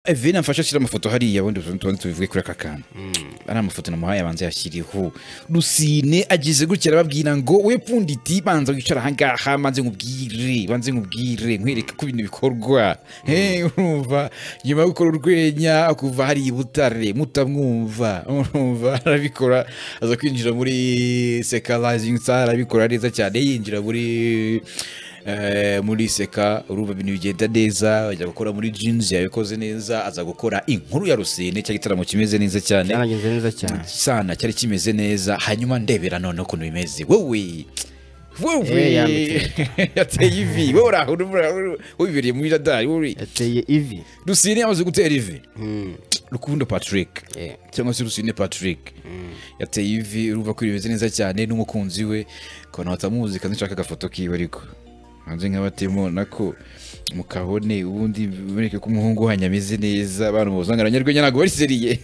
Evena mfasha shira amafoto hariya bundi tubivuge kuri akakana ari amafoto namuhaye abanze yashiriho Rusine agize gutya arababwira ngo we punditi banza wicara hangaha banze nkubwire nkwereka ko ibintu bikorwa urumva nyuma yo gukora urwenya kuva hari ibutare mutamwumva urumva arabikora aza kwinjira muri Seka Rising Star arabikora neza cyane yinjira muri Seka urumva ibintu bigenda neza ajya gukora muri Jeans yabikoze neza aza gukora inkuru ya Rusine cya gitaramo kimeze neza cyane cyanagenze neza cyane sana cyari kimeze neza hanyuma ndebera none ukuntu bimeze wowe yateye ivi wowe wibiriye muri radar wowe yateye ivi Rusine yamaze gutera ivi Rukundo Patrick cyangwa se Rusine Patrick yateye ivi urumva ko bimeze neza cyane n'umukunzi we kona batamuzi kandi nshaka agafoto kiwe ariko hanze nk'abatemo nako mukabone ubundi bureke ko umuhungu hanyameze neza abantu bozangana nyarwenya nago bari seriye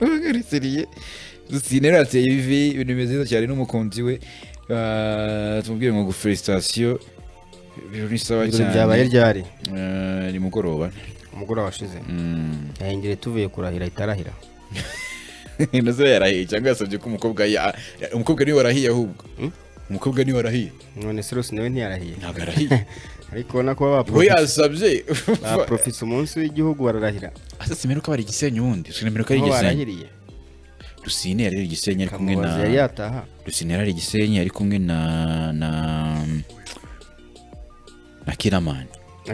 Rusine yateye ivi ibintu bimeze neza cyane n'umukunzi we tumubwire ngo felicitation biruri sawa cyane byabaye ryari ni mugoroba washize yahengere tuvuye kurahira itarahira nazo yarahiye cyangwa yasabye ko umukobwa niwe warahiye ahubwo umukobwa niwe warahiye none se Rusine we ntiyarahiye ntabwo arahiye ariko nako we yasabye professor umunsi w'igihugu bararahira asimeruka bari Gisenyi ubundi simeruka ari Gisenyi Rusine yari Gisenyi ari kumwe na yari yataha Rusine yari Gisenyi ari kumwe na Kiramani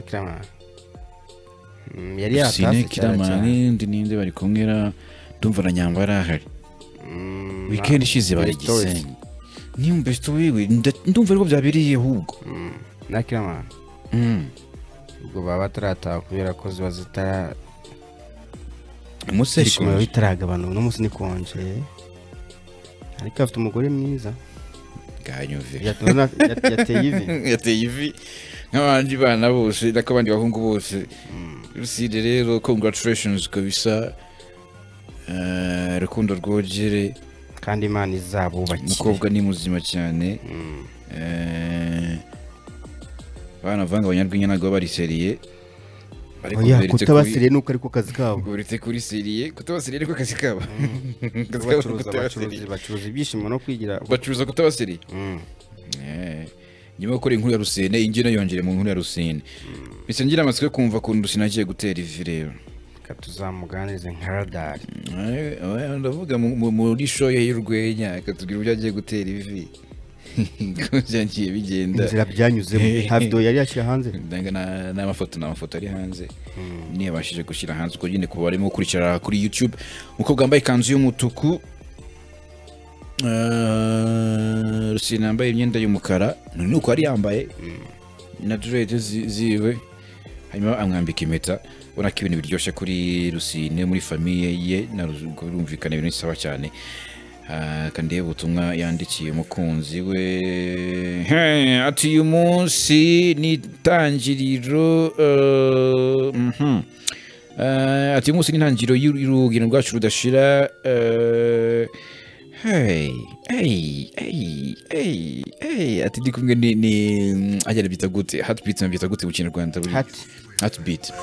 yari yataha Kiramani ninde bari kumwe ndumva na Nyambara ahari weekend ishize bari Gisenyi ni umbesto wiwe ndumva ariko byabiriye ahubwo na Kiramani ubwo baba batarataha kubera ko ziba zitara umuseri ko bitaragabana no musi nikonje ariko afite umugore mwiza ganyuve yateye ivi nk'abandi bana bose n'akabandi bahungu bose Rusine rero congratulations kabisa Rukundo rwogere kandi Imana izabubakire umukobwa ni muzima cyane bana vanga abanyarwenya nago bari seriye ariko kutabasiriye nuko ariko kazi kabo urite kuri seriye kutabasiriye ariko kazi kabo bacuruza ibyishimo no kwigira bacuruza kutabasiriye nyuma gukora inkuru ya Rusine ingene yongere mu nkuru ya Rusine bise ngira amatsiko kumva ko Rusine agiye gutera ivi rero katuzamuganize nka radar ndavuga muri show y'urwenya katubwira uburyo agiye gutera ivi Kujangiye bigenda inzira byanyuzemo havdo yari yashira hanze ndanga n'amafoto ari hanze niye bashije gushira hanze uko nyine kuba barimo kurikira kuri YouTube uko bwambaye kanzu y'umutuku Rusine yambaye imyenda y'umukara nuko ari yambaye na dread ziwe hanyuma amwambika impeta ubona ko ibintu biryoshye kuri Rusine muri famille ye na rumvikana ibintu bisaba cyane kandi ubutumwa yandikiye umukunzi we ati uyu munsi ni tangiriro ati uyu munsi ni tangiriro y'urugendo rwacu rudashira ati ndi kumwe ni agera bita gute heartbeat bita gute mu Kinyarwanda heartbeat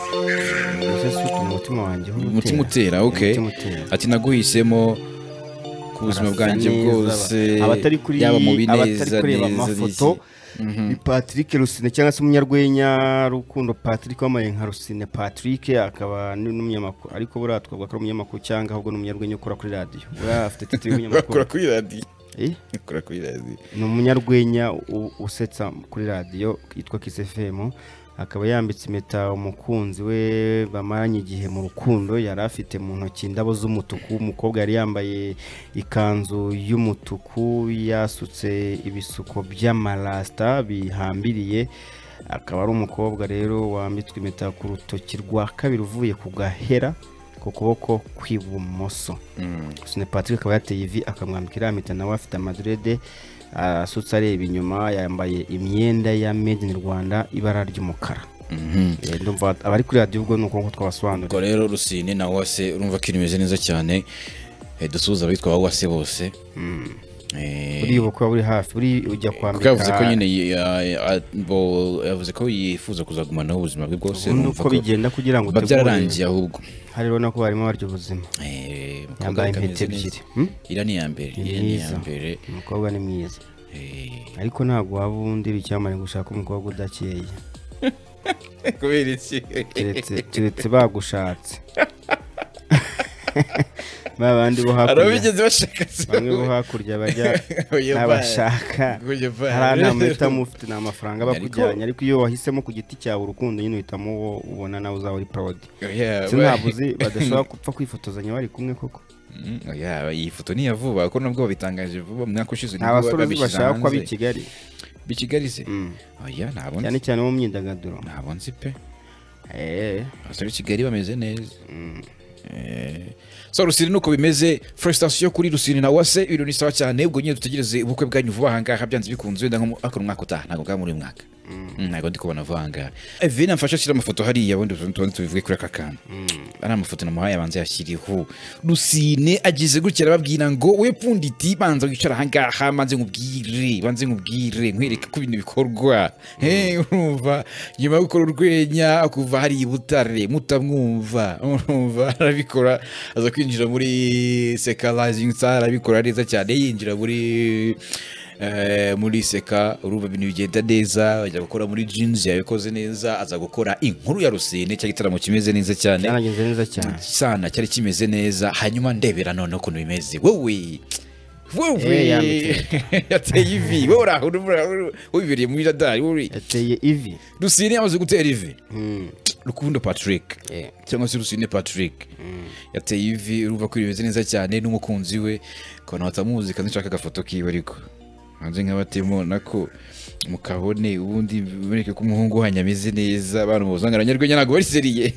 umutima utera okay ati naguhisemo ubuzima bwanjye bwose abatari kuri amafoto ni Patrick Rusine cyangwa se umunyarwenya Rukundo Patrick wamaye nka Rusine Patrick akaba n'umunyamakuru ariko buratwa bwa umunyamakuru cyangwa ahubwo n'umunyarwenya ukora kuri radio afite titre y'umunyamakuru ukora kuri radio ukora kuri radio ni umunyarwenya usetsa kuri radio yitwa Kiss FM akaba yambitse impeta umukunzi we bamaranye igihe mu rukundo yari afite mu ntoki indabo z'umutuku umukobwa yari yambaye ikanzu y'umutuku yasutse ibisuko by'amarasta bihambiriye akaba ari umukobwa rero wambitswe impeta ku rutoki rwa kabiri uvuye ku gahera ku kuboko kw'ibumoso Rusine Patrick akaba yateye ivi akamwambika impeta nawe afite amadrede asutse areba inyuma yambaye imyenda ya made in Rwanda ibara ry'umukara ndumva abari kuri radio ubwo nuko twabasobanurira ko rero Rusine na wase urumva ko imeze neza cyane dusuza abitwa wase bose buri ubukwe buri hafi buri ujya kwambika yavuze ko nyine yavuze ko yifuza kuzagumana ubuzima bwe bwose uko bigenda kugira ngo byararangiye ahubwo hariho nako barimo baryo ubuzima yambaye impeta ebyiri ira ni yambere umukobwa ni mwiza ariko ntabwo waba undi icyamare gushaka umukobwa udakeye kubera iki keretse bagushatse babandi bo hakurya arabigeze bashaka bamwe bo hakurya bajya n'abashaka hari amahitamo mufite n'amafaranga bakujyanye ariko iyo wahisemo ku giti cyawe urukundo nyine uhitamo ubona nawe uzaba uri proud sinabuzi badashobora gupfa kwifotozanya bari kumwe koko iyi foto ni vuba ko nabwo bitangaje vuba mwaka ushize nta basore bashaka ko abi Kigali se oya ntabwo cyane cyane mu myidagaduro ntabwo nzi pe abasore Kigali bameze neza so Rusine nuko bimeze fresh station kuri Rusine na Wase ibintu ni sawa cyane ubwo nyine dutegereze ubukwe bwanyu vuba hangaha byanze bikunze wenda nko akora umwaka utaha ntabwo bwa muri mwaka ntabwo ndi kubona vuba hangaha Evina mfasha ashyira amafoto hariya ubundi tubivuge kuri aka kantu ari amafoto namuhaye abanze yashyiriho Rusine agize gutya arababwira ngo we punditi banza wicara hangaha banze nkubwire nkwereke ko ibintu bikorwa urumva nyuma yo gukora urwenya kuva hari Butare mutamwumva urumva arabikora aza kwinjira muri Seka Rising Star arabikora neza cyane yinjira muri Seka urumva ibintu bigenda neza ajya gukora muri Jeans yabikoze neza aza gukora inkuru ya Rusine cya gitaramo kimeze neza cyane cyanagenze neza cyane cyari kimeze neza hanyuma ndebera none ukuntu bimeze wowe yateye ivi wibiriye muri radari yateye ivi Rusine yamaze gutera ivi Rukundo Patrick cyangwa se Rusine Patrick yateye ivi urumva ko bimeze neza cyane n'umukunzi we kubona batamuzi kandi nshaka agafoto kiwe ariko hanze nk'abatemo nako mukabone ubundi bereke ko umuhungu wanyu ameze neza abantu bozanga abanyarwenya ntabwo bari seriye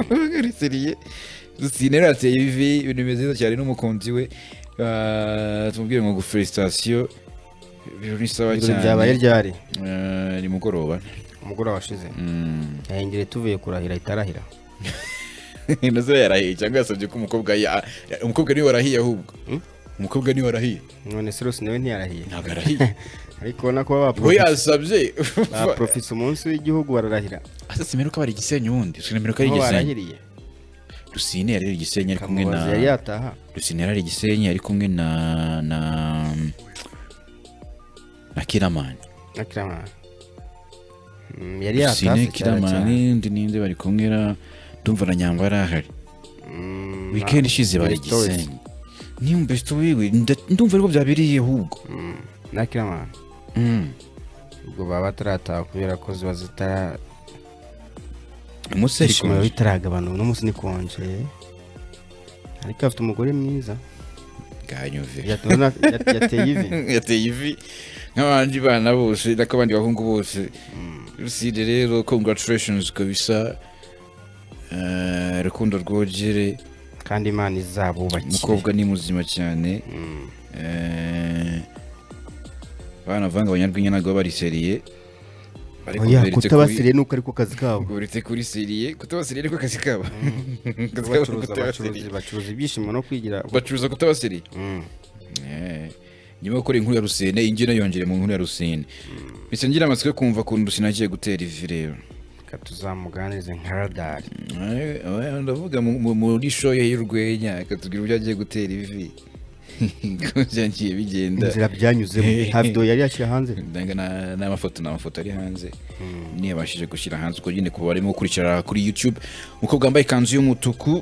Rusine yateye ivi ibintu bimeze neza cyane n'umukunzi we tumubwire ngo felicitation ibintu sawa cyane byabaye ryari ni mugoroba washize yahengere tuvuye kurahira itarahira nazo yarahiye cyangwa yasabye ko umukobwa niwe warahiye ahubwo umukobwa niwe warahiye none se Rusine we ntiyarahiye ntabwo arahiye ariko nako yasabye professor umunsi w'igihugu bararahira asimeruka bari Gisenyi ubundi simeruka ari Gisenyi Rusine yari Gisenyi ari kumwe na yari yataha Rusine yari Gisenyi ari kumwe na Kiramani yari yatase Kiramani ninde bari kumwe ndumva na Nyambara ahari weekend ishize bari Gisenyi ni umbesto wiwe ndumva ariko byabiriye ahubwo na Kiramani ubwo baba batarataha kubera ko ziba zitara umuseri ko bitaragabana uno munsi ni konje ariko afite umugore mwiza ganyuve yateye ivi nk'abandi bana bose nako abandi bahungu bose Rusine rero congratulations kabisa Rukundo rwogere kandi Imana izabubakire umukobwa ni muzima cyane bana vanga abanyarwenya ntabwo bari seriye kutabasiriye nuko ariko kazi kabo uretse kuri seriye kutabasiriye ariko kazi kabo bacuruza ibyishimo no kwigira bacuruza kutabasiriye nyuma yo gukora inkuru ya Rusine ingene yongere mu nkuru ya Rusine bise ngira amatsiko yo kumva ukuntu Rusine agiye gutera ivi rero tuzamuganirize nka radari ndavuga muri show ye y'urwenya akatubwira uburyo agiye gutera ivi byagiye bigenda inzira byanyuzemo nta video yari yashyira hanze n'amafoto ari hanze ntiyabashije gushyira hanze uko nyine kuba barimo gukurikira kuri YouTube umukobwa wambaye ikanzu y'umutuku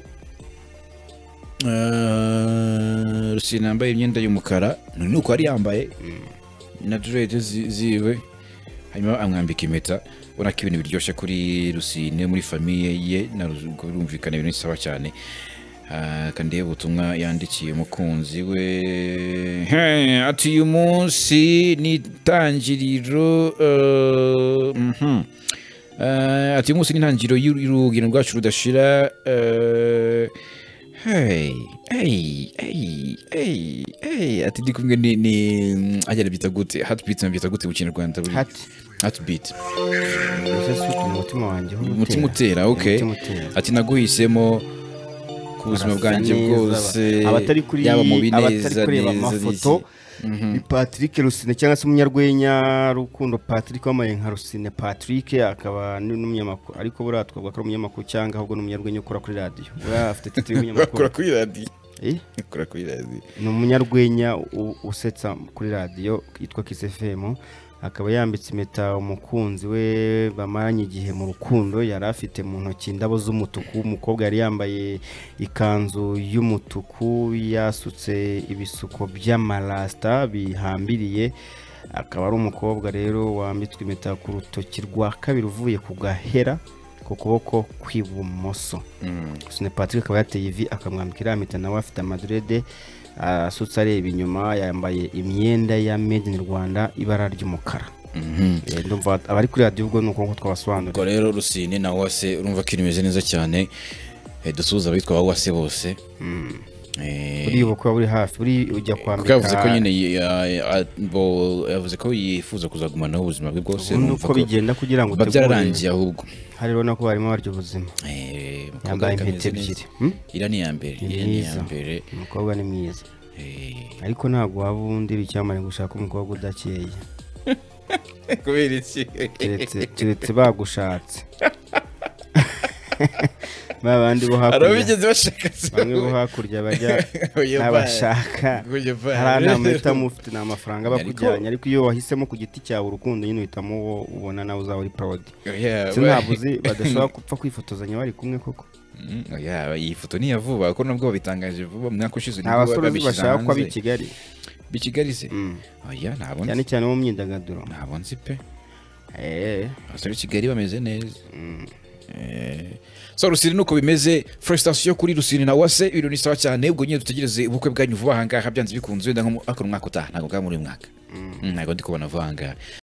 Rusine yambaye imyenda y'umukara nuko ari yambaye na dread ziwe hanyuma amwambika impeta ubona ko ibintu biryoshye kuri Rusine muri famiye ye birumvikana ibintu bisaba cyane kandi ubutumwa yandikiye umukunzi we ati uyu munsi ni itangiriro ati uyu munsi ni intangiriro y'urugendo rwacu rudashira ati ndi kumwe ni agera bita gute heartbeat byita gute mu Kinyarwanda buri heartbeat umutima utera okay ati naguhisemo ku buzima bwanjye bwose abatari kuri yaba mu bineza amafoto ni Patrick Rusine cyangwa se umunyarwenya Rukundo Patrick wamaye nka Rusine Patrick akaba n'umunyamakuru ariko buriya twavuga ko ari umunyamakuru cyangwa ahubwo n'umunyarwenya ukora kuri radio buriya afite titre y'umunyamakuru akora kuri radio akora kuri radio ni umunyarwenya usetsa kuri radio yitwa Kiss FM akaba yambitse impeta umukunzi we bamaranye igihe mu rukundo yari afite mu ntoki indabo z'umutuku umukobwa yari yambaye ikanzu y'umutuku yasutse ibisuko by'amarasta bihambiriye akaba ari umukobwa rero wambitswe impeta ku rutoki rwa kabiri uvuye ku gahera ku kuboko kw'ibumoso Rusine Patrick akaba yateye ivi akamwambikira impeta nawe afite amadrede asutse areba inyuma yambaye imyenda ya made in Rwanda ibara ry'umukara ndumva abari kuri radio ubwo nuko twabasobanura ko rero Rusine na Uwase urumva ko imeze neza cyane dusuza abitwa Uwase bose uri uko uri hafi uri ujya kwambika yavuze ko nyine yavuze ko yifuza kuzagumana ubuzima bwe bwose nuko bigenda kugira ngo babyararangiye ahubwo hari rero nako barimo baryo ubuzima yambaye impeta ebyiri ira ni ya mbere umukobwa ni mwiza ariko ntabwo waba undi icyamare gushaka umukobwa udakeye kubera iki keretse bagushatse babandi bo hakurya arabigeze bashaka bamwe bo hakurya bajya nabashaka hari amahita mufite n'amafaranga bakujyanye ariko iyo wahisemo ku giti cyawe urukundo nyine uhitamo ubona nawe uzaba uri proud sinabuzi badashobora gupfa kwifotozanya bari kumwe koko iyi foto ni yavuba ko nabwo bitangaje vuba mwaka ushize nibwo abasore bashaka kwa Kigali se oya ntabwo cyane cyane mu myidagaduro ntabwo nzi pe abasore Kigali bameze neza so Rusine nuko bimeze frustration kuri Rusine na Uwase ibintu ni sawa cyane ubwo nyine dutegereze ubukwe bwanyu vuba hangaha byanze bikunze wenda nko akora umwaka utaha ntabwo bwa muri mwaka ntabwo ndi kubona vuba hangaha